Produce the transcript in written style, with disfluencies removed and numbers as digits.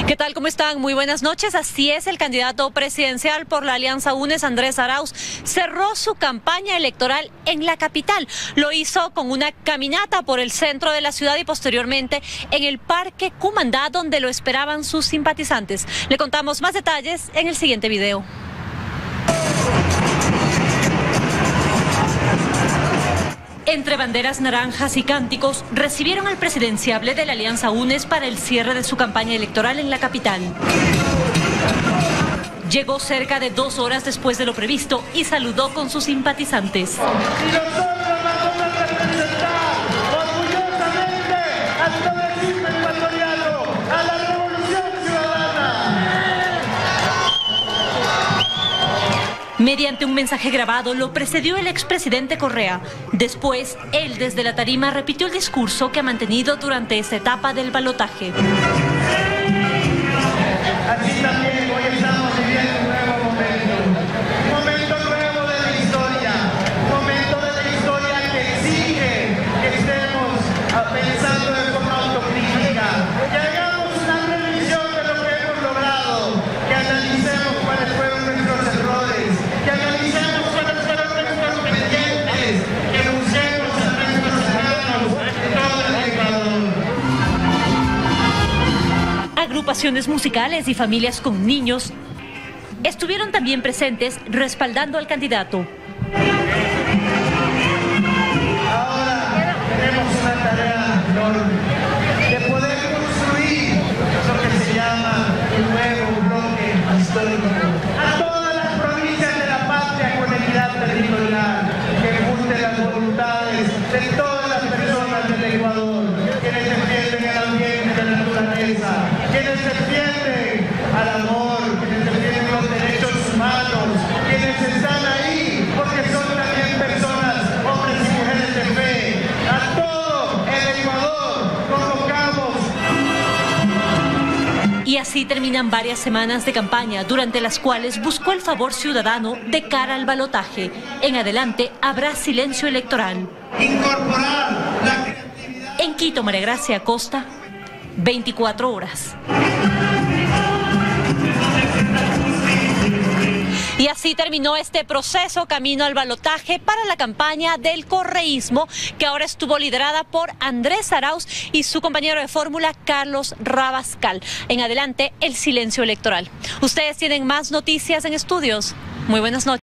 ¿Qué tal? ¿Cómo están? Muy buenas noches. Así es, el candidato presidencial por la Alianza UNES, Andrés Arauz, cerró su campaña electoral en la capital. Lo hizo con una caminata por el centro de la ciudad y posteriormente en el Parque Cumandá, donde lo esperaban sus simpatizantes. Le contamos más detalles en el siguiente video. Entre banderas naranjas y cánticos, recibieron al presidenciable de la Alianza UNES para el cierre de su campaña electoral en la capital. Llegó cerca de 2 horas después de lo previsto y saludó con sus simpatizantes. Y nosotros vamos a representar orgullosamente al progresismo ecuatoriano, a la revolución ciudadana. Mediante un mensaje grabado lo precedió el expresidente Correa. Después, él desde la tarima repitió el discurso que ha mantenido durante esta etapa del balotaje. Así también hoy estamos viviendo un nuevo momento nuevo de la historia, un momento de la historia que exige que estemos pensando de forma autocrítica, que hagamos una revisión de lo que hemos logrado, que analicemos cuáles fueron nuestros errores, que analicemos cuáles fueron nuestros pendientes, que busquemos a nuestros hermanos en todo el Ecuador. Agrupaciones musicales y familias con niños estuvieron también presentes respaldando al candidato. Ahora tenemos una tarea enorme de poder construir lo que se llama el nuevo bloque histórico. A todas las provincias de la patria con equidad territorial, que junte las voluntades de todas las personas del Ecuador, quienes defienden el ambiente de la naturaleza, quienes defienden al amor, quienes defienden los derechos humanos, quienes están ahí porque son también personas, hombres y mujeres de fe. A todo el Ecuador convocamos. Y así terminan varias semanas de campaña, durante las cuales buscó el favor ciudadano de cara al balotaje. En adelante habrá silencio electoral. Incorporar la creatividad. En Quito, María Gracia Acosta, 24 horas. Y así terminó este proceso camino al balotaje para la campaña del correísmo, que ahora estuvo liderada por Andrés Arauz y su compañero de fórmula, Carlos Rabascal. En adelante, el silencio electoral. Ustedes tienen más noticias en estudios. Muy buenas noches.